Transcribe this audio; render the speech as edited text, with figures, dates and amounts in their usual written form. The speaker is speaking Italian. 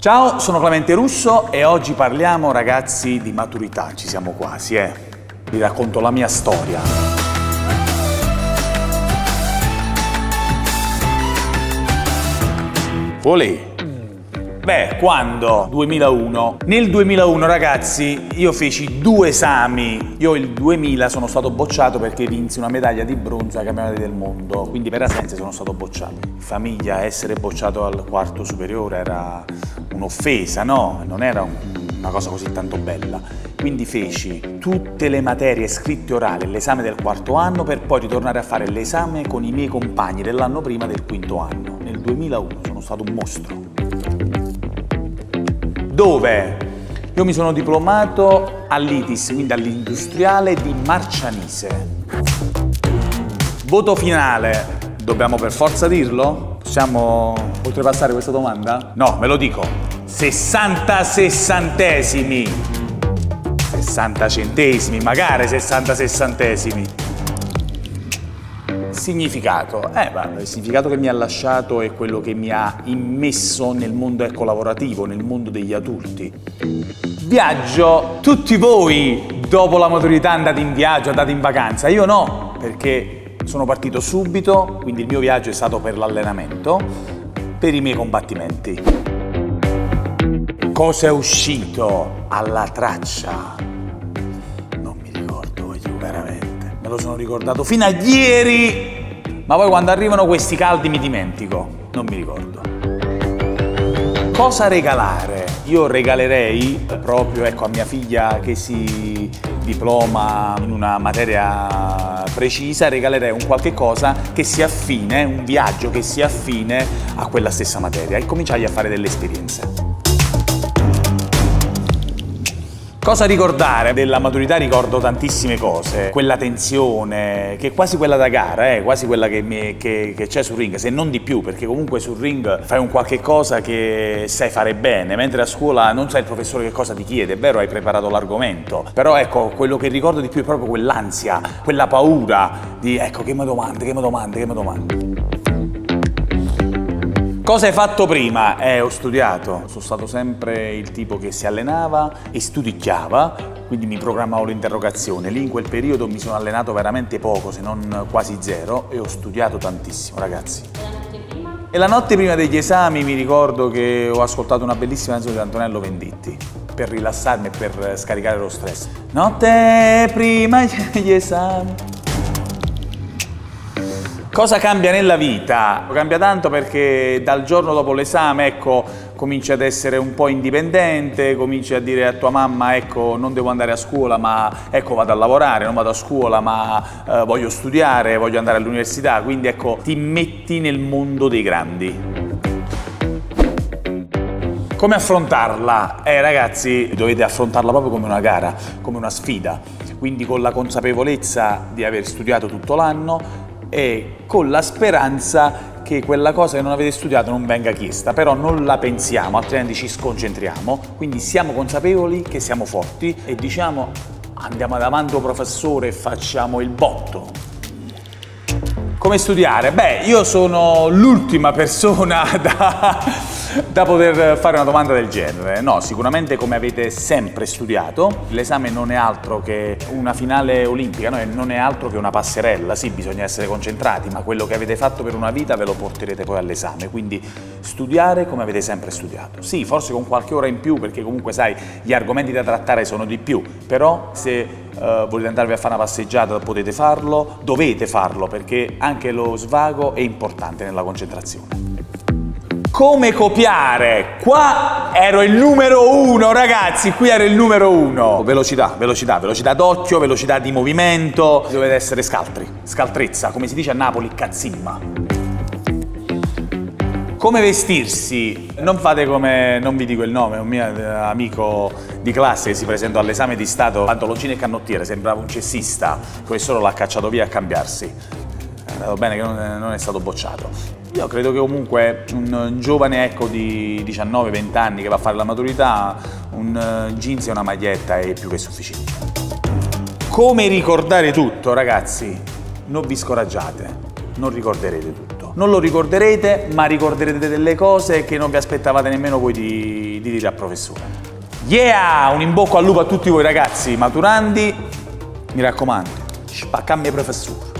Ciao, sono Clemente Russo e oggi parliamo, ragazzi, di maturità. Ci siamo quasi, Vi racconto la mia storia. Olè. Beh, quando? 2001. Nel 2001, ragazzi, io feci 2 esami. Io il 2000 sono stato bocciato perché vinsi una medaglia di bronzo ai campionati del mondo. Quindi per assenza sono stato bocciato. In famiglia essere bocciato al quarto superiore era un'offesa, no? Non era una cosa così tanto bella. Quindi feci tutte le materie scritte orali, l'esame del quarto anno, per poi ritornare a fare l'esame con i miei compagni dell'anno prima del quinto anno. Nel 2001 sono stato un mostro. Dove? Io mi sono diplomato all'ITIS, quindi all'Industriale di Marcianise. Voto finale, dobbiamo per forza dirlo? Possiamo oltrepassare questa domanda? No, ve lo dico. 60 sessantesimi. 60 centesimi, magari 60 sessantesimi. Significato? Il significato che mi ha lasciato è quello che mi ha immesso nel mondo lavorativo, nel mondo degli adulti. Viaggio, tutti voi dopo la maturità andate in viaggio, andate in vacanza, io no, perché sono partito subito, quindi il mio viaggio è stato per l'allenamento, per i miei combattimenti. Cosa è uscito alla traccia? Non mi ricordo io veramente. Me lo sono ricordato fino a ieri, ma poi quando arrivano questi caldi mi dimentico, non mi ricordo. Cosa regalare? Io regalerei proprio a mia figlia che si diploma in una materia precisa, regalerei un qualche cosa che sia affine, un viaggio che sia affine a quella stessa materia e cominciargli a fare delle esperienze. Cosa ricordare? Della maturità ricordo tantissime cose, quella tensione, che è quasi quella da gara, quasi quella che c'è sul ring, se non di più, perché comunque sul ring fai un qualche cosa che sai fare bene, mentre a scuola non sai il professore che cosa ti chiede, è vero, hai preparato l'argomento, però ecco, quello che ricordo di più è proprio quell'ansia, quella paura di che mi domande. Cosa hai fatto prima? Ho studiato, sono stato sempre il tipo che si allenava e studicchiava, quindi mi programmavo l'interrogazione. Lì in quel periodo mi sono allenato veramente poco, se non quasi zero, e ho studiato tantissimo, ragazzi. E la notte prima degli esami mi ricordo che ho ascoltato una bellissima canzone di Antonello Venditti, per rilassarmi e per scaricare lo stress. Notte prima degli esami. Cosa cambia nella vita? Cambia tanto perché dal giorno dopo l'esame, cominci ad essere un po' indipendente, cominci a dire a tua mamma, non devo andare a scuola, ma vado a lavorare, non vado a scuola, ma voglio studiare, voglio andare all'università, quindi ti metti nel mondo dei grandi. Come affrontarla? Ragazzi, dovete affrontarla proprio come una gara, come una sfida, quindi con la consapevolezza di aver studiato tutto l'anno e con la speranza che quella cosa che non avete studiato non venga chiesta, però non la pensiamo, altrimenti ci sconcentriamo, quindi siamo consapevoli che siamo forti e diciamo andiamo davanti al professore e facciamo il botto. Come studiare? Io sono l'ultima persona da poter fare una domanda del genere. No, sicuramente come avete sempre studiato, l'esame non è altro che una finale olimpica, non è altro che una passerella. Sì, bisogna essere concentrati, ma quello che avete fatto per una vita ve lo porterete poi all'esame, quindi studiare come avete sempre studiato. Sì, forse con qualche ora in più, perché comunque sai, gli argomenti da trattare sono di più, però se volete andarvi a fare una passeggiata potete farlo, dovete farlo, perché anche lo svago è importante nella concentrazione. Come copiare? Qua ero il numero 1, ragazzi, qui ero il numero 1. Velocità d'occhio, velocità di movimento, dovete essere scaltri, scaltrezza, come si dice a Napoli, cazzimma. Come vestirsi? Non fate come, non vi dico il nome, un mio amico di classe che si presentò all'esame di Stato, pantaloncini e canottiere, sembrava un cessista, il professore l'ha cacciato via a cambiarsi. È andato bene che non è stato bocciato. Io credo che comunque un giovane di 19-20 anni che va a fare la maturità, un jeans e una maglietta è più che sufficiente. Come ricordare tutto, ragazzi? Non vi scoraggiate, non ricorderete tutto. non lo ricorderete, ma ricorderete delle cose che non vi aspettavate nemmeno voi di dire al professore. Yeah! Un in bocca al lupo a tutti voi ragazzi maturandi, mi raccomando, spaccammi professore.